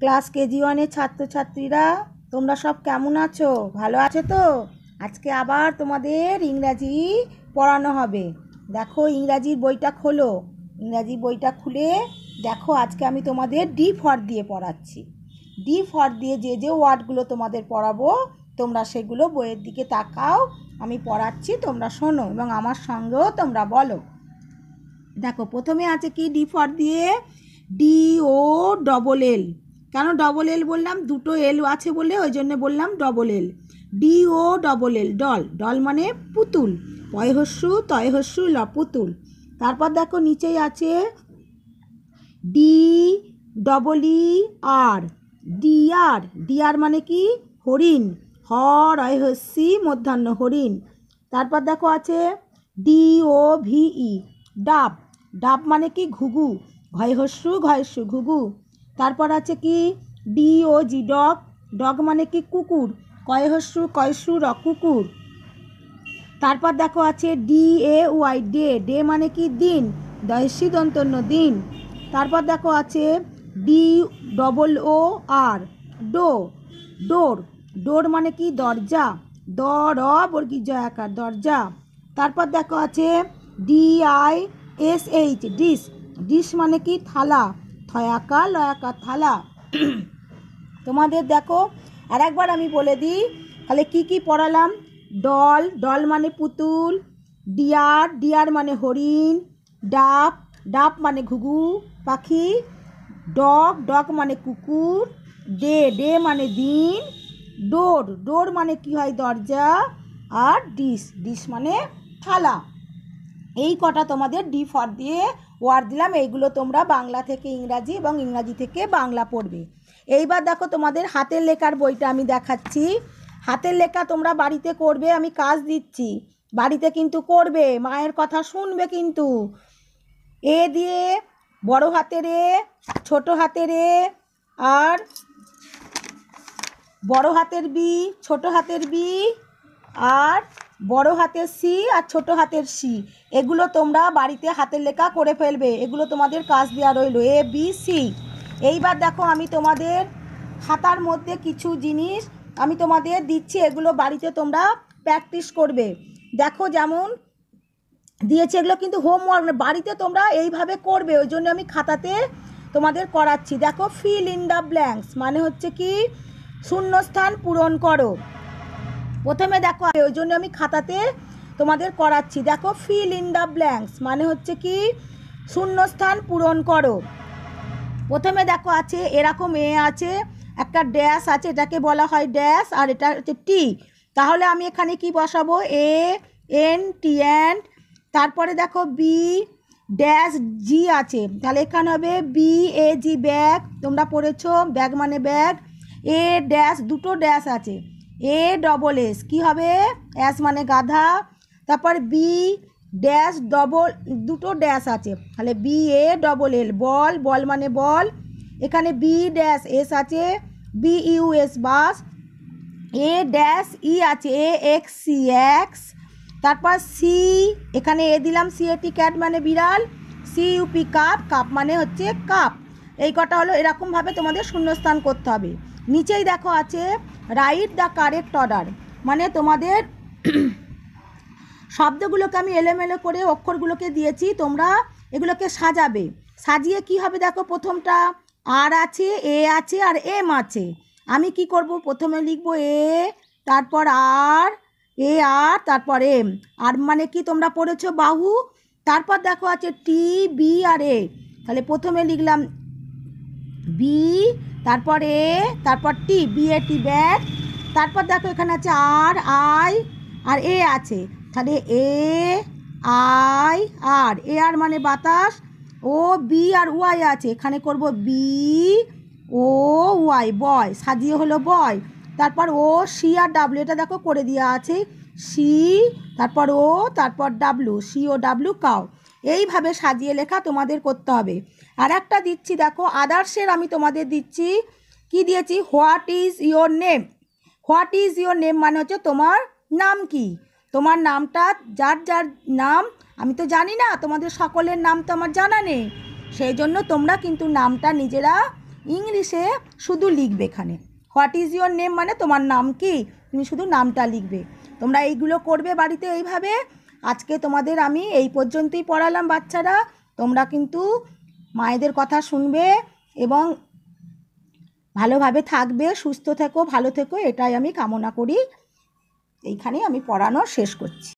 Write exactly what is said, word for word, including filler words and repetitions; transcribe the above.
Class KG ওয়ানের ছাত্রছাত্রীরা তোমরা সব কেমন আছো? ভালো আছো তো? আজকে আবার তোমাদের ইংরাজি পড়ানো হবে। দেখো ইংরাজির বইটা খোলো। ইংরাজি বইটা খুলে দেখো আজকে আমি তোমাদের ডি ফর দিয়ে পড়াচ্ছি। ডি ফর দিয়ে যে যে ওয়ার্ডগুলো তোমাদের পড়াবো তোমরা সেগুলো বইয়ের দিকে তাকাও, আমি পড়াচ্ছি, তোমরা শোনো এবং আমার সঙ্গেও তোমরা বলো। দেখো প্রথমে আছে কি ডি ফর দিয়ে? D O double L. কেন ডবল এল বললাম? দুটো এল আছে বলে ওই জন্য বললাম double L. D O double L, doll. Doll মানে পুতুল। পয়হস্যু তয়হস্যু ল, পুতুল। তারপর দেখো নিচেই আছে D double E R, dear. Dear মানে কি? হরিণ। হ রয়হস্যি মধ্যাহ্ন, হরিণ। তারপর দেখো আছে ডি ও ভি ই, ডাব। ডাব মানে কি? ঘুঘু। ঘয়হস্যু ঘয়স্যু, ঘুঘু। তারপর আছে কি D O G, dog. Dog মানে কি? কুকুর। কয়হস্যু কয়স্যু র, কুকুর। তারপর দেখো আছে D A Y, day. Day মানে কি? দিন। দয়স্যি দন্তন্য, দিন। তারপর দেখো আছে ডি ডবল ও আর, ডো। ডোর। ডোর মানে কি? দরজা। দ র বর্গীয় জ আকার, দরজা। তারপর দেখো আছে D I S H, dish. Dish মানে কি? থালা। থয়াকার লয়াকার, থালা। তোমাদের দেখো আর একবার আমি বলে দিই তাহলে কি কি পড়ালাম। ডল, ডল মানে পুতুল। ডিয়ার, ডিয়ার মানে হরিণ। ডাব, ডাব মানে ঘুঘু পাখি। ডগ, ডগ মানে কুকুর। ডে, ডে মানে দিন। ডোর, ডোর মানে কি হয়? দরজা। আর ডিশ, ডিশ মানে থালা। এই কটা তোমাদের ডি ফর দিয়ে ওয়ার্ড দিলাম। এইগুলো তোমরা বাংলা থেকে ইংরাজি এবং ইংরাজি থেকে বাংলা পড়বে। এইবার দেখো তোমাদের হাতের লেখার বইটা আমি দেখাচ্ছি। হাতের লেখা তোমরা বাড়িতে করবে, আমি কাজ দিচ্ছি, বাড়িতে কিন্তু করবে, মায়ের কথা শুনবে কিন্তু। এ দিয়ে বড় হাতের এ, ছোট হাতের এ, আর বড় হাতের বি, ছোট হাতের বি, আর বড় হাতের সি আর ছোট হাতের সি। এগুলো তোমরা বাড়িতে হাতের লেখা করে ফেলবে। এগুলো তোমাদের কাজ দেওয়া রইল, এ বি সি। এইবার দেখো আমি তোমাদের খাতার মধ্যে কিছু জিনিস আমি তোমাদের দিচ্ছি, এগুলো বাড়িতে তোমরা প্র্যাকটিস করবে। দেখো যেমন দিয়েছে, এগুলো কিন্তু হোমওয়ার্ক, বাড়িতে তোমরা এইভাবে করবে, ওই জন্য আমি খাতাতে তোমাদের করাচ্ছি। দেখো ফিল ইন দ্য ব্ল্যাঙ্কস মানে হচ্ছে কি? শূন্যস্থান পূরণ করো। প্রথমে দেখো ওই জন্য আমি খাতাতে তোমাদের করাচ্ছি। দেখো ফিল ইন দ্য ব্ল্যাঙ্কস মানে হচ্ছে কি? শূন্যস্থান পূরণ করো। প্রথমে দেখো আছে এরকম এ আছে, একটা ড্যাশ আছে, এটাকে বলা হয় ড্যাশ, আর এটা হচ্ছে টি। তাহলে আমি এখানে কি বসাবো? A N T and. তারপরে দেখো বি ড্যাশ জি আছে, তাহলে এখানে হবে বি এ জি, ব্যাগ। তোমরা পড়েছো ব্যাগ মানে ব্যাগ। এ ড্যাশ, দুটো ড্যাশ আছে, এ ডবল এস কী হবে? এস মানে গাধা। তারপর বি ড্যাশ ডবল, দুটো ড্যাশ আছে, তাহলে বি এ ডবল এল, বল। বল মানে বল। এখানে বি ড্যাশ এস আছে, B U S, bus. A dash E আছে, এ এক্স সি, এক্স। তারপর সি, এখানে এ দিলাম, সি এ টি ক্যাট মানে বিড়াল। সি ইউপি কাপ, কাপ মানে হচ্ছে কাপ। এই কটা হলো। এরকমভাবে তোমাদের শূন্যস্থান করতে হবে। নিচেই দেখো আছে রাইট দ্য কারেক্ট অর্ডার, মানে তোমাদের শব্দগুলোকে আমি এলোমেলো করে অক্ষরগুলোকে দিয়েছি, তোমরা এগুলোকে সাজাবে। সাজিয়ে কি হবে দেখো, প্রথমটা আর আছে, এ আছে, আর এম আছে। আমি কি করব? প্রথমে লিখব এ, তারপর আর, এ আর, তারপর এম। আর মানে কি? তোমরা পড়েছো বাহু। তারপর দেখো আছে টি, বি আর এ, তাহলে প্রথমে লিখলাম বি, তারপর এ, তারপর টি, বি এ টি, ব্যাট। তারপর দেখো এখানে আছে আর, আই, আর এ আছে, তাহলে এ আই আর, এ আর মানে বাতাস। ও বি আর ওয়াই আছে, এখানে করব বি ও ওয়াই, বয়। সাজিয়ে হলো বয়। তারপর ও সি আর ডাব্লু, এটা দেখো করে দেওয়া আছে, সি, তারপর ও, তারপর W, C O W, cow. এইভাবে সাজিয়ে লেখা তোমাদের করতে হবে। আর একটা দিচ্ছি দেখো আদার্সের, আমি তোমাদের দিচ্ছি কি দিয়েছি? What is your name. What is your name মানে হচ্ছে তোমার নাম কি? তোমার নামটা, যার যার নাম আমি তো জানি না, তোমাদের সকলের নাম তো আমার জানা নেই, সেই জন্য তোমরা কিন্তু নামটা নিজেরা ইংলিশে শুধু লিখবে এখানে হোয়াট ইজ ইউর নেম, মানে তোমার নাম কি, তুমি শুধু নামটা লিখবে। তোমরা এইগুলো করবে বাড়িতে এইভাবে। আজকে তোমাদের আমি এই পর্যন্তই পড়ালাম বাচ্চারা। তোমরা কিন্তু মায়েদের কথা শুনবে এবং ভালোভাবে থাকবে, সুস্থ থেকো, ভালো থেকো, এটাই আমি কামনা করি। এইখানেই আমি পড়ানো শেষ করছি।